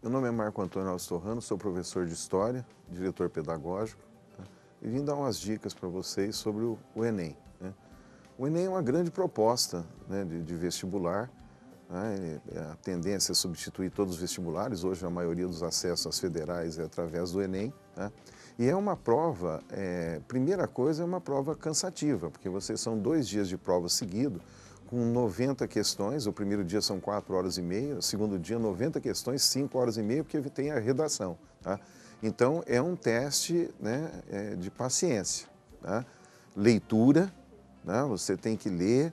Meu nome é Marco Antônio Alves Torrano, sou professor de História, diretor pedagógico, tá? E vim dar umas dicas para vocês sobre o Enem, né? O Enem é uma grande proposta, né, de vestibular, né? A tendência é substituir todos os vestibulares, hoje a maioria dos acessos às federais é através do Enem, tá? E é uma prova, primeira coisa, é uma prova cansativa, porque são 2 dias de prova seguido, com 90 questões, o primeiro dia são 4 horas e meia, o segundo dia 90 questões, 5 horas e meia, porque tem a redação, tá? Então é um teste, né, de paciência, tá? Leitura, né, você tem que ler,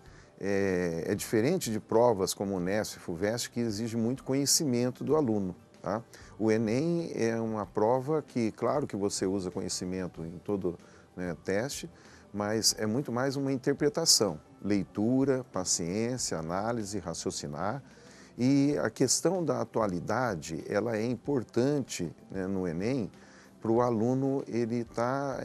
é diferente de provas como o Unesp e FUVEST, que exige muito conhecimento do aluno, tá? O Enem é uma prova que, claro que você usa conhecimento em todo, né, teste, mas é muito mais uma interpretação, leitura, paciência, análise, raciocinar. E a questão da atualidade, ela é importante, né, no Enem, para o aluno ele estar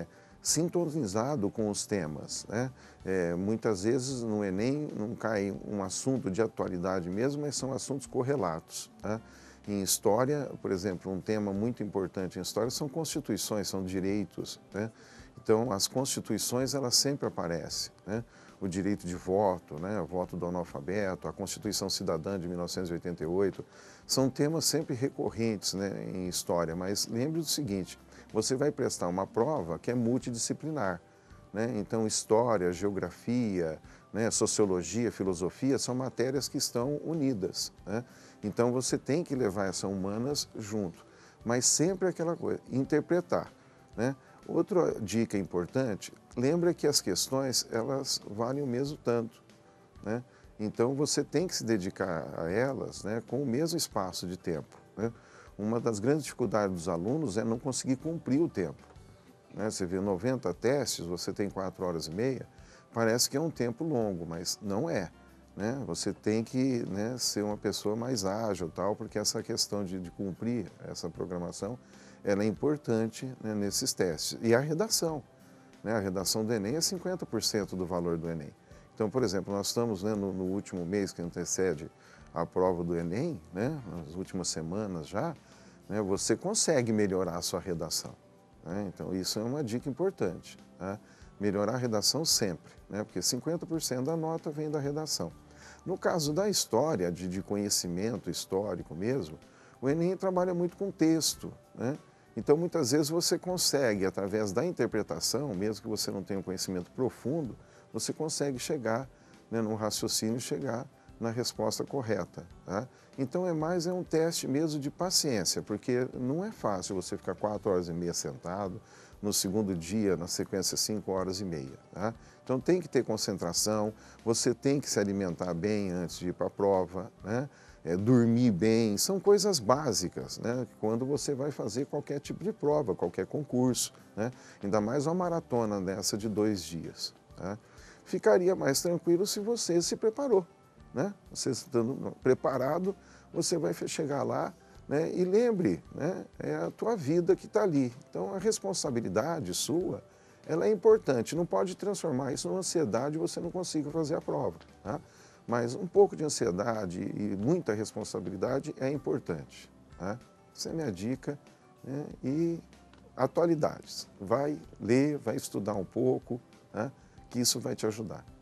sintonizado com os temas, né? Muitas vezes no Enem não cai um assunto de atualidade mesmo, mas são assuntos correlatos, tá? Em História, por exemplo, um tema muito importante em História são constituições, são direitos, né? Então, as constituições, elas sempre aparecem, né? O direito de voto, né? O voto do analfabeto, a Constituição Cidadã de 1988, são temas sempre recorrentes, né, em História, mas lembre do seguinte, você vai prestar uma prova que é multidisciplinar, né? Então, História, Geografia, né, Sociologia, Filosofia, são matérias que estão unidas, né? Então, você tem que levar essas humanas junto, mas sempre aquela coisa, interpretar, né? Outra dica importante, lembra que as questões, elas valem o mesmo tanto, né? Então, você tem que se dedicar a elas, né, com o mesmo espaço de tempo, né? Uma das grandes dificuldades dos alunos é não conseguir cumprir o tempo, né? Você vê 90 testes, você tem 4 horas e meia, parece que é um tempo longo, mas não é, né? Você tem que, né, ser uma pessoa mais ágil, tal, porque essa questão de cumprir essa programação, ela é importante, né, nesses testes. E a redação, né? A redação do Enem é 50% do valor do Enem. Então, por exemplo, nós estamos, né, no último mês que antecede a prova do Enem, né, nas últimas semanas já, né, você consegue melhorar a sua redação, né? Então, isso é uma dica importante, tá? Melhorar a redação sempre, né? Porque 50% da nota vem da redação. No caso da história, de conhecimento histórico mesmo, o Enem trabalha muito com texto, né? Então, muitas vezes você consegue, através da interpretação, mesmo que você não tenha um conhecimento profundo, você consegue chegar, né, num raciocínio, chegar na resposta correta, tá? Então, é um teste mesmo de paciência, porque não é fácil você ficar 4 horas e meia sentado, no segundo dia, na sequência, 5 horas e meia, tá? Então, tem que ter concentração, você tem que se alimentar bem antes de ir para a prova, né? Dormir bem, são coisas básicas, né, quando você vai fazer qualquer tipo de prova, qualquer concurso, né? Ainda mais uma maratona dessa de 2 dias, tá? Ficaria mais tranquilo se você se preparou, né? Você estando preparado, você vai chegar lá, né? E lembre, né, é a tua vida que está ali. Então, a responsabilidade sua, ela é importante, não pode transformar isso numa ansiedade e você não consiga fazer a prova, tá? Mas um pouco de ansiedade e muita responsabilidade é importante, tá? Essa é a minha dica, né? E atualidades. Vai ler, vai estudar um pouco, tá? Que isso vai te ajudar.